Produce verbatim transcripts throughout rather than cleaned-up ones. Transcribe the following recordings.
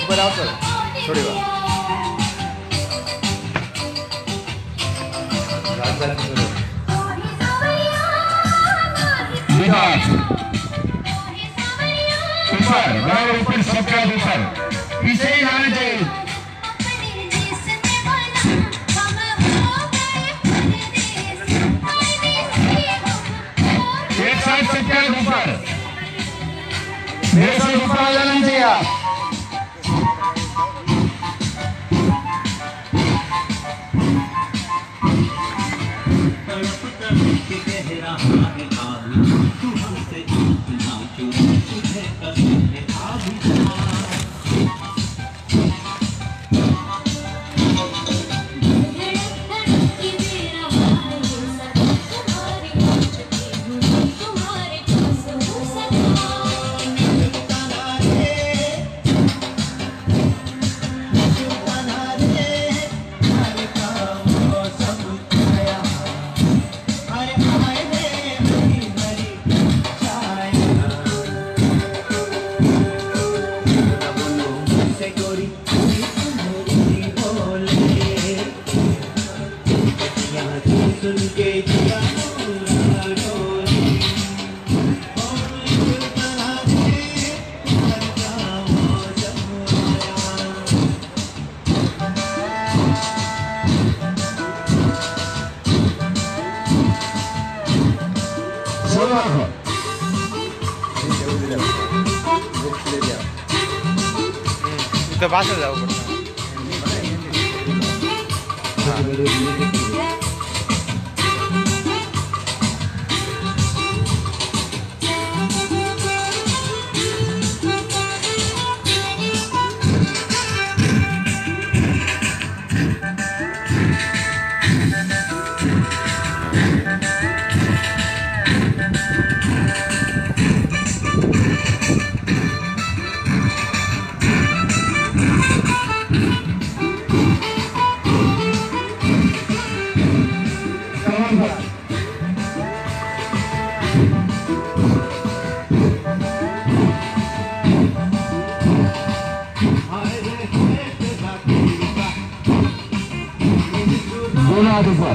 ऊपर आओ सर थोड़ी बार ऊपर बराबर ऊपर सबका ऊपर पीछे ही आना चाहिए। एक साइड सबका ऊपर मेरे साथ ऊपर आ जाना चाहिए आप। तो बात हो जाओ दोनों हाथ ऊपर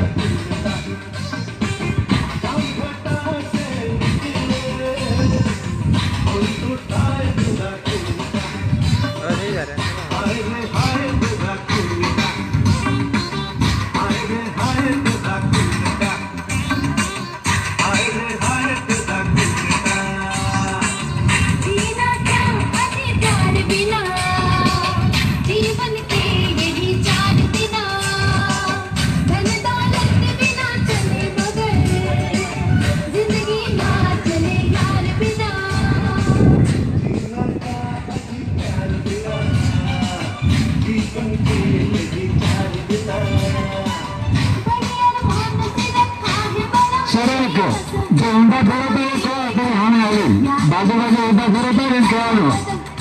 जो उंडा खड़ा था उसको अपने हाथ में आगे बाजू बाजू उंडा खड़ा था इनके हाथ में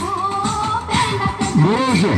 गुरु से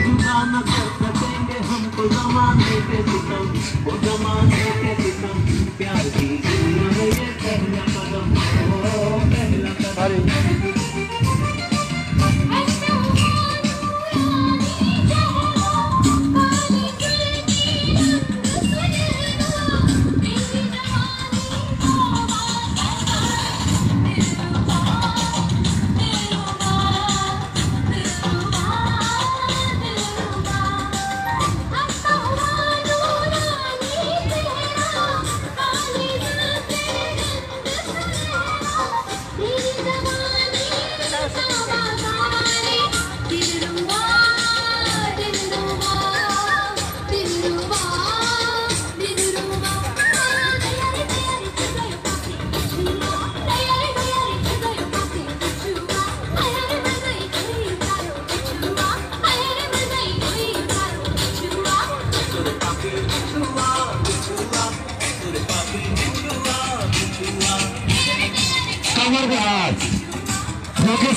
कमर के हाथ फोकस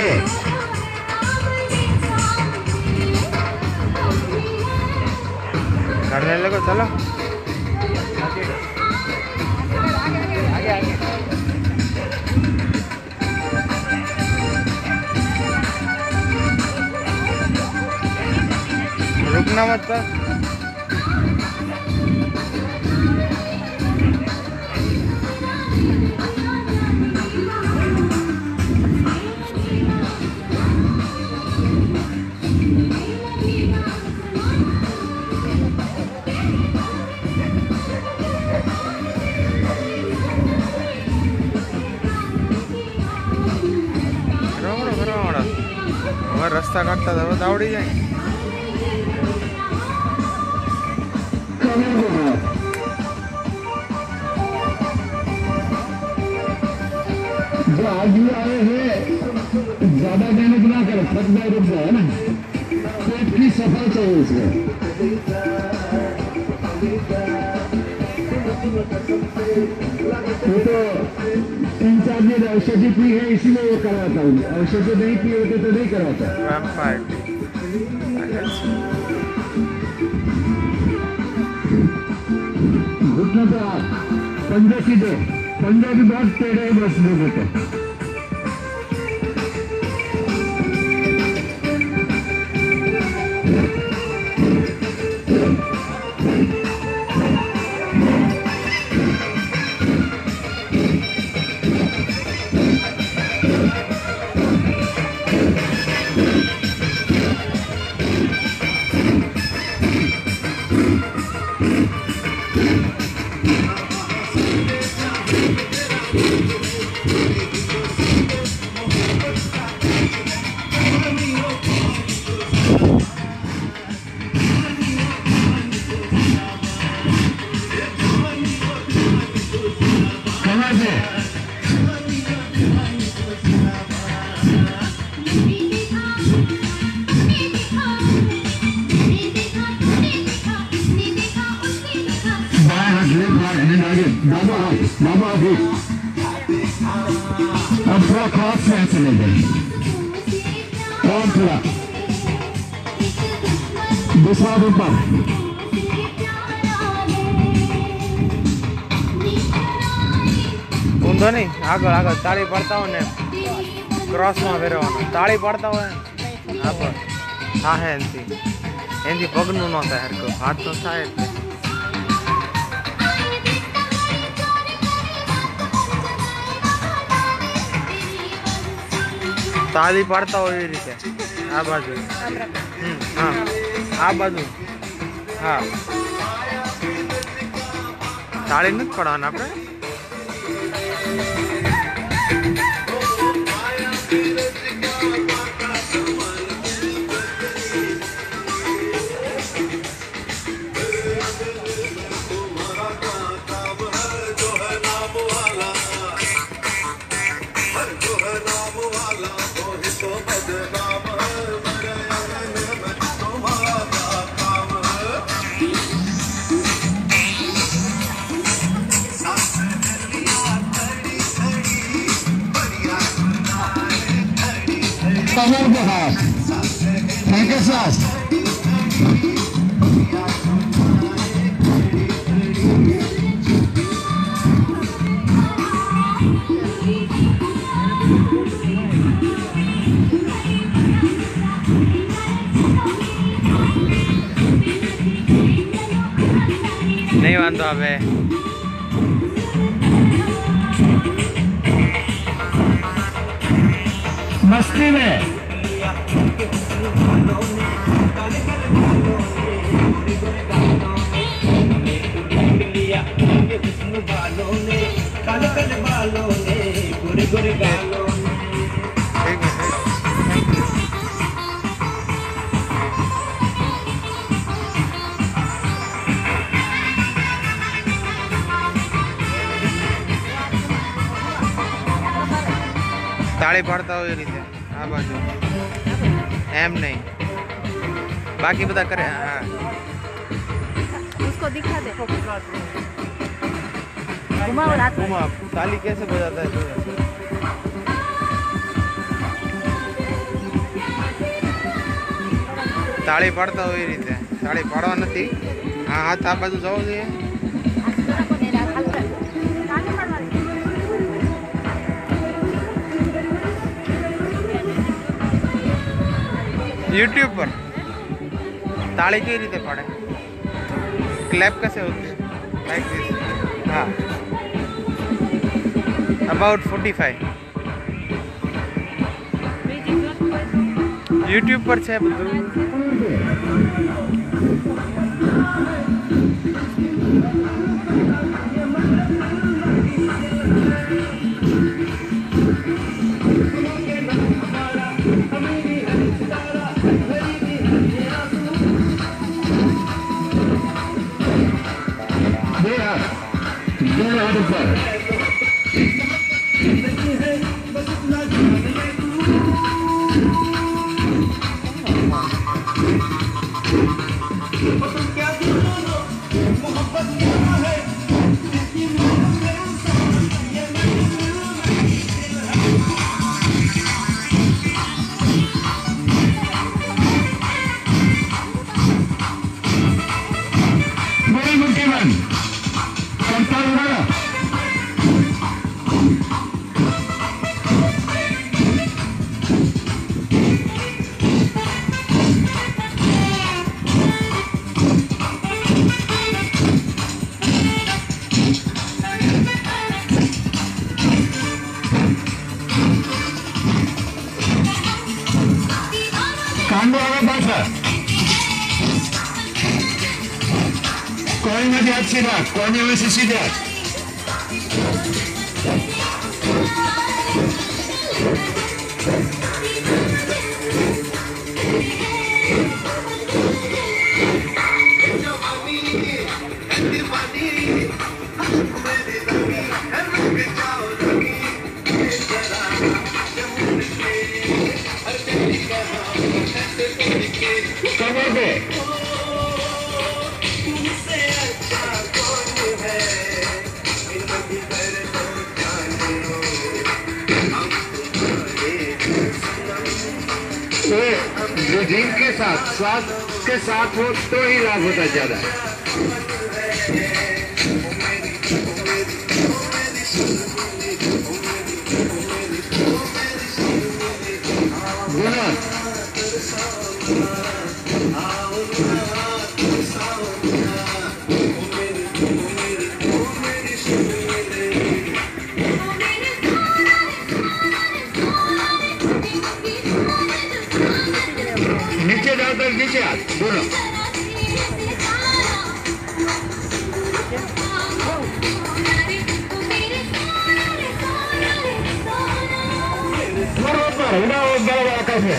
आगे करने लगो, चलो आगे आगे। रुकना मत पर। रस्ता काटता था वो दावड़ी जाए। जो आगे आए हैं ज्यादा मेहनत ना करे, थक जाए रुक जाए ना, पेट की सफाई चाहिए इसमें। वो तो तीन चार दिन औषधि पी है इसीलिए वो करवाता हूँ, औषधि नहीं पी होते तो नहीं करवाता। घुटना तो आप पंजा सीधे, पंजा भी बहुत टेढ़े है बस लोगों को। बाबा बाबा अभी अब थोड़ा क्रॉस में चले गए और थोड़ा दूसरा ऊपर ऊंधो नहीं आगे आगे ताली पड़ता हो ने क्रॉस में फेरवानो ताली पड़ता हो हाँ पर हाँ है एनती एनती पगनु न थाय हरको हाथ तो थाय ताली पड़ता हो ये रीते आ बाजू हाँ आ बाजू हाँ ताली नहीं पड़वाना आपने कमर के हाथ फेंके सांस नहीं वांधो आवे मस्ती में ताली पड़ता हो ये रीते आ बाजू एम नहीं बाकी बता करे हाँ उसको दिखा दे घुमाओ रात में ताली कैसे बजाता है તાળી પાડતા હોય એ રીતે તાળી પાડવા નથી. હા હાથ આ બાજુ જવો જોઈએ. यूट्यूब पर ताली कई रीते पड़े क्लैप कैसे होती है लाइक दिस. हाँ अबाउट फोर्टी फाइव यूट्यूब पर है બધું. कोई नहीं अच्छी बात कोने में से सीधे जिम के साथ स्वास्थ्य के साथ हो तो ही लाभ होता ज्यादा है. नीचे जाओ तो नीचे हाथ दोनों बराबर उड़ाओ बराबर आकाश में.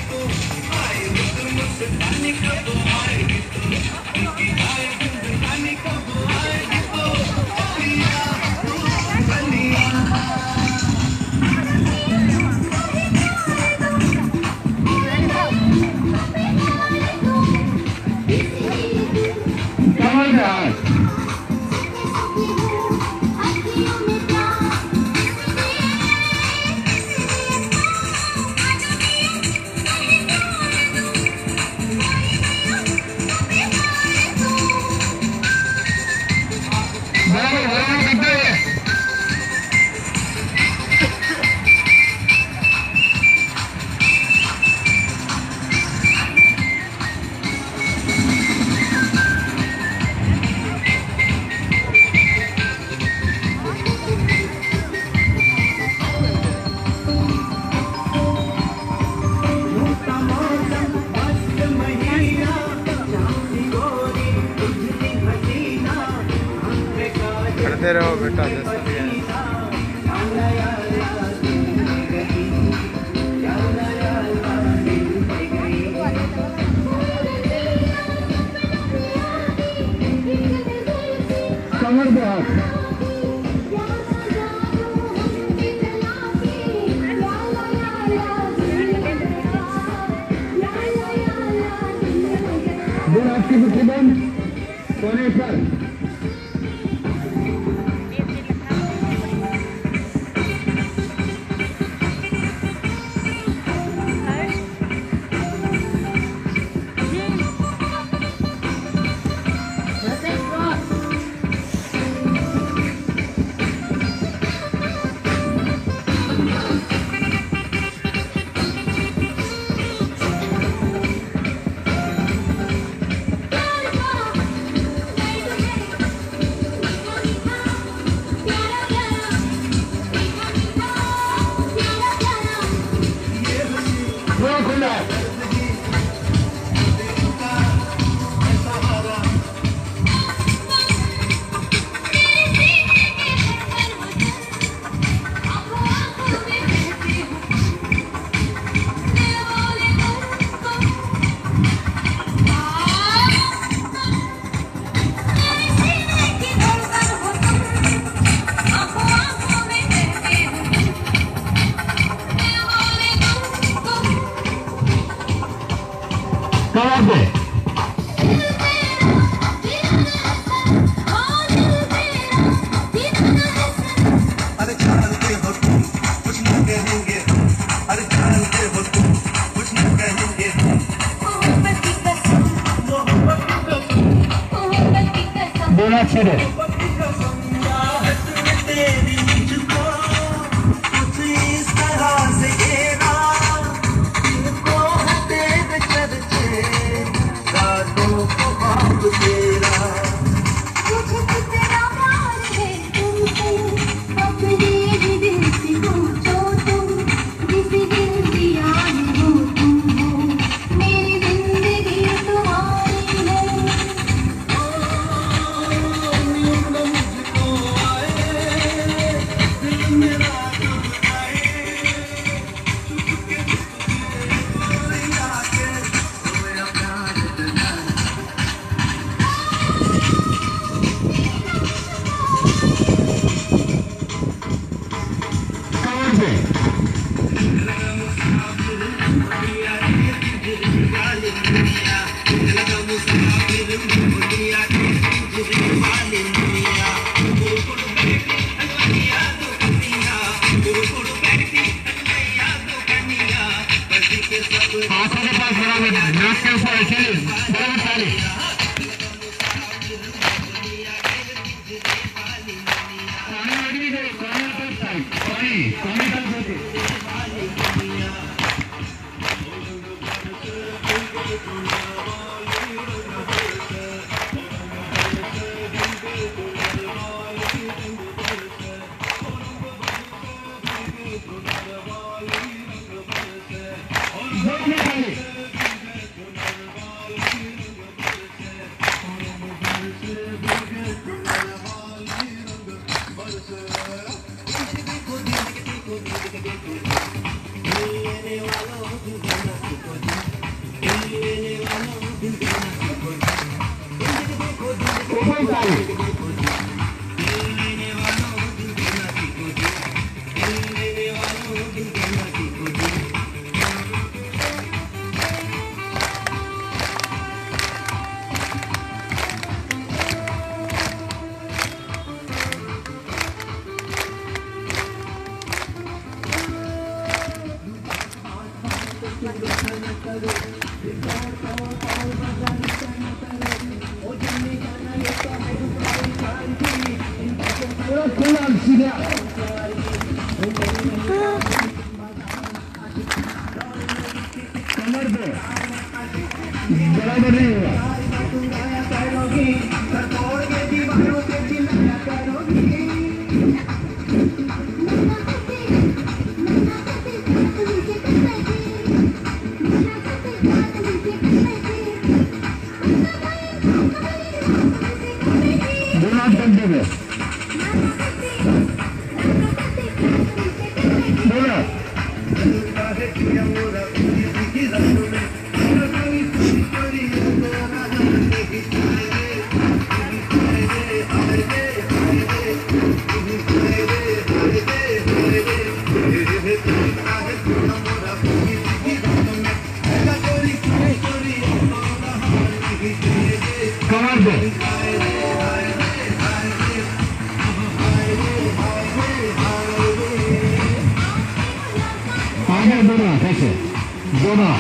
करते रहो बेटा जैसा भी है. कमर दो हाथ दो हाथ की मुट्ठी बंद कोने पर. कमर पे अरे जानते हो तुम कुछ न कहेंगे, अरे जानते हो तुम कुछ न कहेंगे। मोहब्बत की कसम, मोहब्बत की कसम, मोहब्बत की कसम, बोला छेड़े मोहब्बत की कसम, चाहत में तेरी मुझको कुछ इस तरह से घेरा, दिल को है तेरे चर्चे, रातों को ख्वाब तेरा। मुझे कितना प्यार है तुमसे, अपने ही दिल से पूछो तुम, जिस दिल की याद हो तुम हो, मेरी जिंदगी तुम्हारी है। नींद मुझको आए, दिल मेरा घबराए, चुपके चुपके आके सोया प्यार तेरा। कमर पे आंखों के पास बराबर नाक के ऊपर ऐसे बराबर ताली पानी रेडी करो कॉर्नर पर साइड पानी पानी का होते दोनों ताली ऊपर ताली पूरा खुला सीधा कमर पे बराबर नहीं होगा दोनों कंधे पे बोलो कमर पे आगे दोनों कैसे दोनों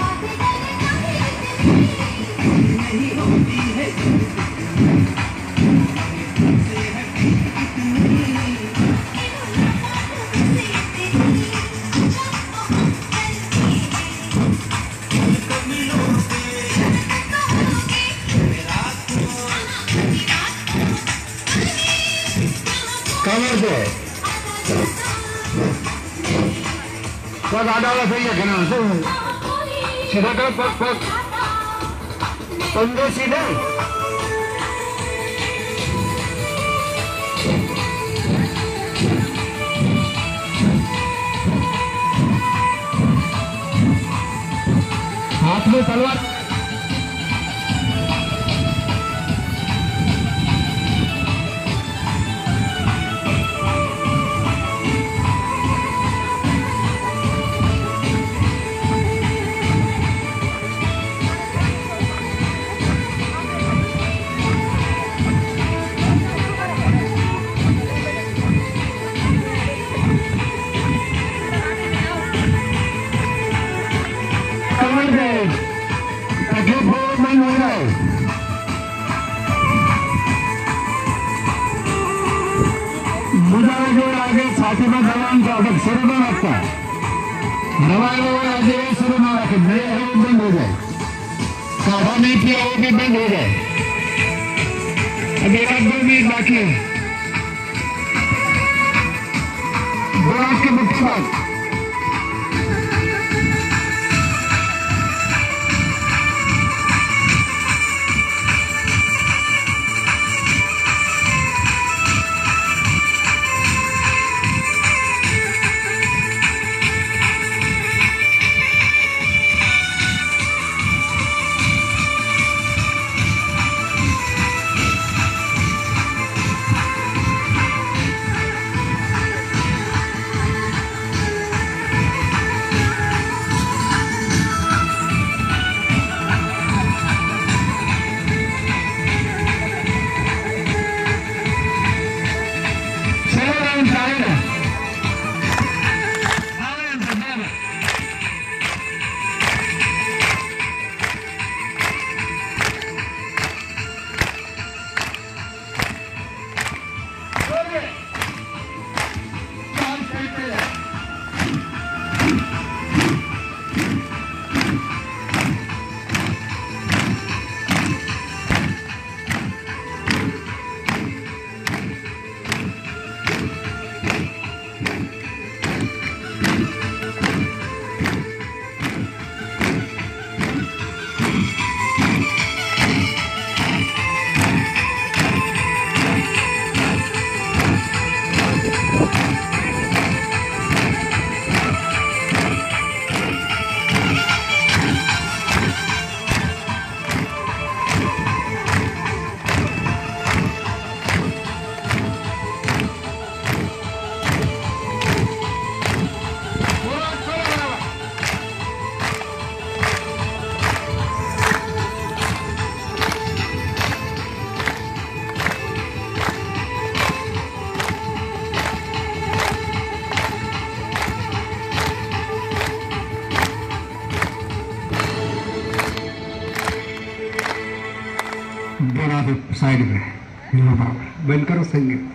कमर पे पग आधा वाला सही है कहना सीधा करो पग पग पंद्रह सीधे हाथ में तलवार कर दे, तकलीफ बहुत नहीं हो रहा है। मुझे जो आगे छाती में दबान का अटक शुरू में रखता है, दवाई वो आगे शुरू में रखे, मेरे वो बंद हो जाए, काढ़ा नहीं पिया वो भी बंद हो जाए। अभी एक दो मिनट बाकी है, दो आठ के मुट्ठी बाद साइड में बंद करो संगीत।